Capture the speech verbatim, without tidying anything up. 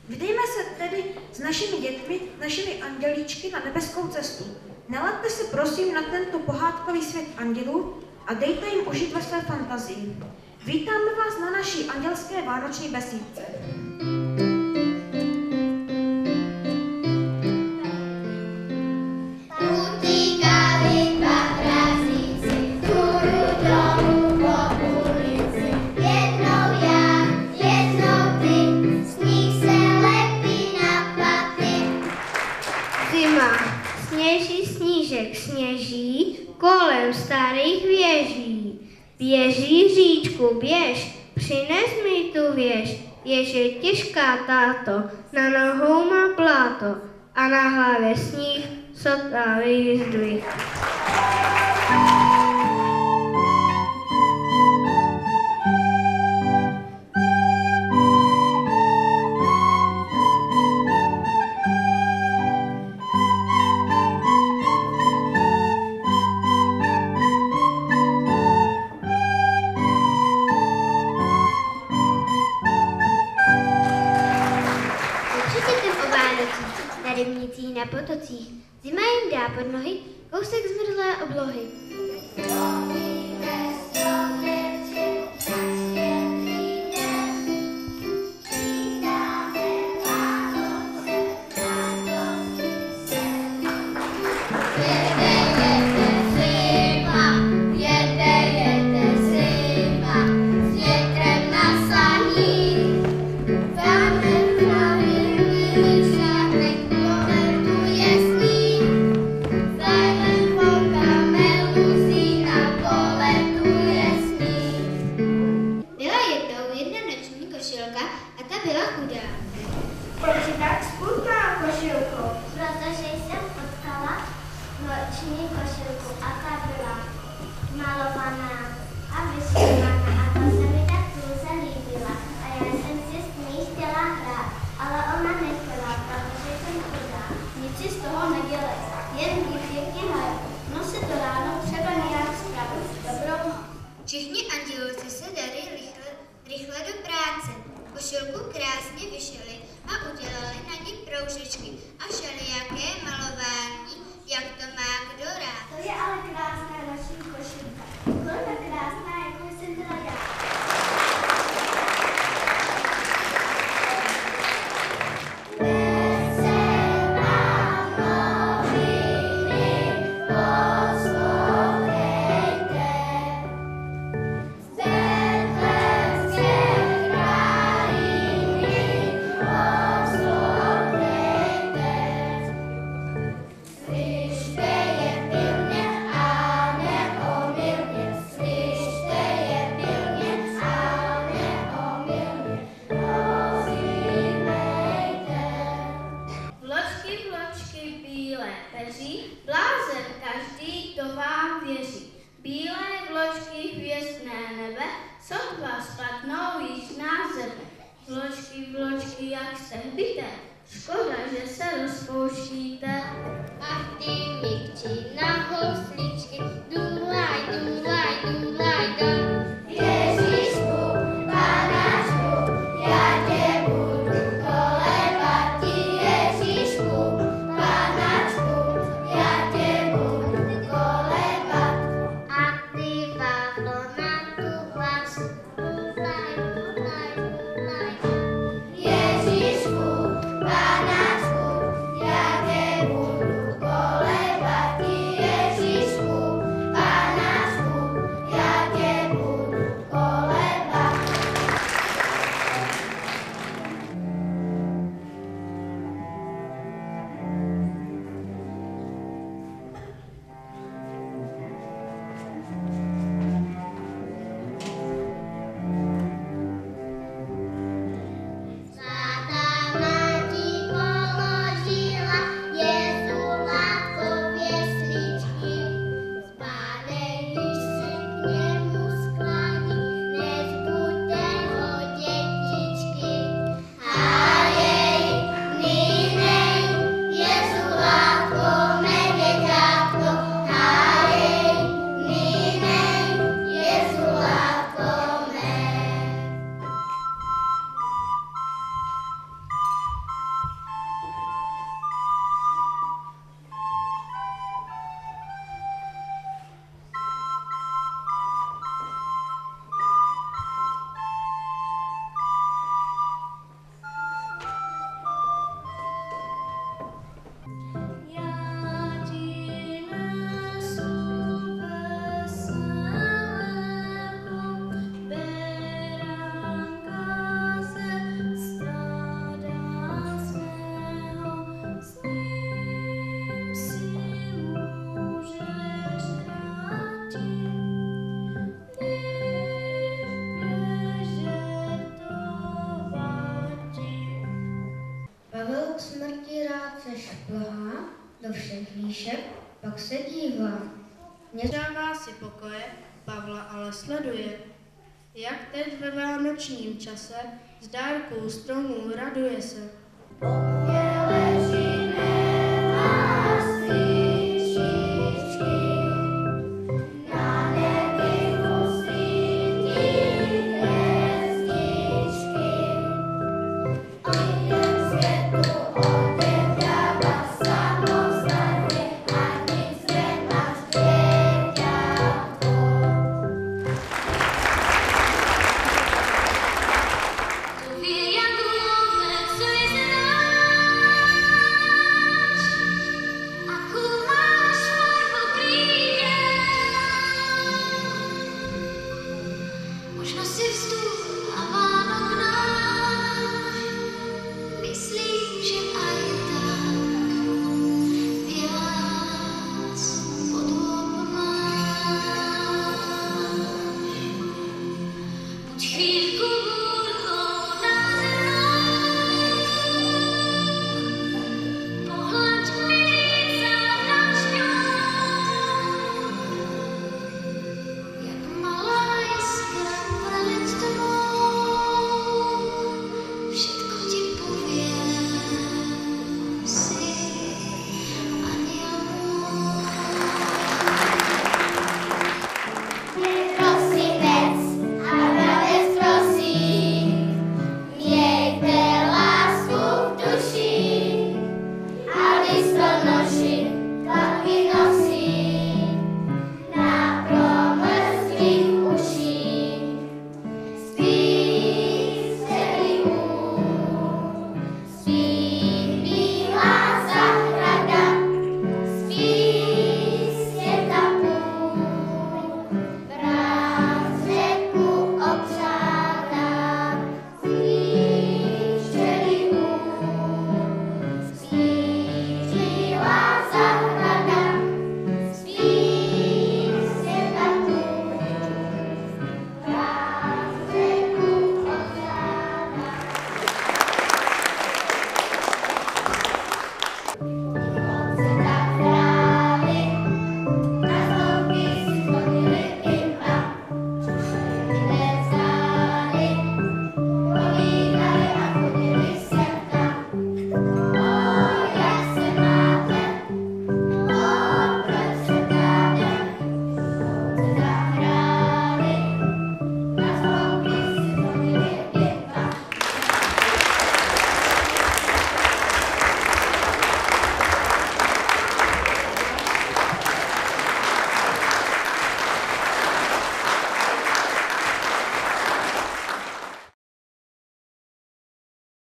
Vydejme se tedy s našimi dětmi, našimi andělíčky na nebeskou cestu. Nalaďte se prosím na tento pohádkový svět andělů a dejte jim užít ve své fantazii. Vítáme vás na naší andělské vánoční besídce. Sněží kolem starých věží. Běží říčku, běž, přines mi tu věž. Jež je těžká táto, na nohou má pláto a na hlavě sníh, sotva vyzdvih. Na potocích. Zima jim dá pod nohy kousek zmrzlé oblohy. Všichni andělci se dali rychle, rychle do práce. Košilku krásně vyšili a udělali na ní proužečky a všelijaké malování, jak to má kdo rád. To je ale krásná naší košilka. Byla krásná, jako jsem byla já. Bye. se šplhá do všech výšek, pak se dívá. Nedává si pokoje, Pavla ale sleduje, jak teď ve vánočním čase z dárků stromů raduje se. Yeah.